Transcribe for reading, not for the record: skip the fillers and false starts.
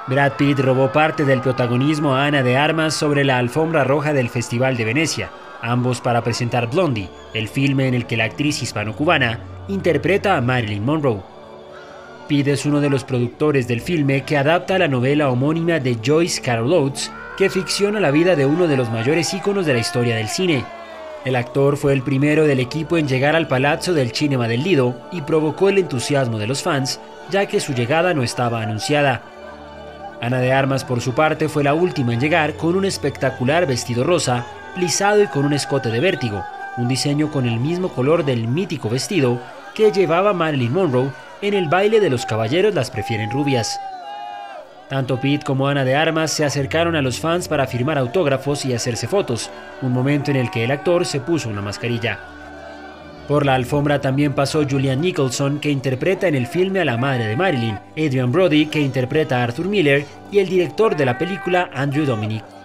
Brad Pitt robó parte del protagonismo a Ana de Armas sobre la alfombra roja del Festival de Venecia, ambos para presentar Blondie, el filme en el que la actriz hispano-cubana interpreta a Marilyn Monroe. Pitt es uno de los productores del filme, que adapta la novela homónima de Joyce Carol Oates, que ficciona la vida de uno de los mayores íconos de la historia del cine. El actor fue el primero del equipo en llegar al Palazzo del Cinema del Lido y provocó el entusiasmo de los fans, ya que su llegada no estaba anunciada. Ana de Armas, por su parte, fue la última en llegar, con un espectacular vestido rosa, plisado y con un escote de vértigo, un diseño con el mismo color del mítico vestido que llevaba Marilyn Monroe en el baile de los caballeros las prefieren rubias. Tanto Pitt como Ana de Armas se acercaron a los fans para firmar autógrafos y hacerse fotos, un momento en el que el actor se puso una mascarilla. Por la alfombra también pasó Julianne Nicholson, que interpreta en el filme a la madre de Marilyn, Adrian Brody, que interpreta a Arthur Miller, y el director de la película, Andrew Dominik.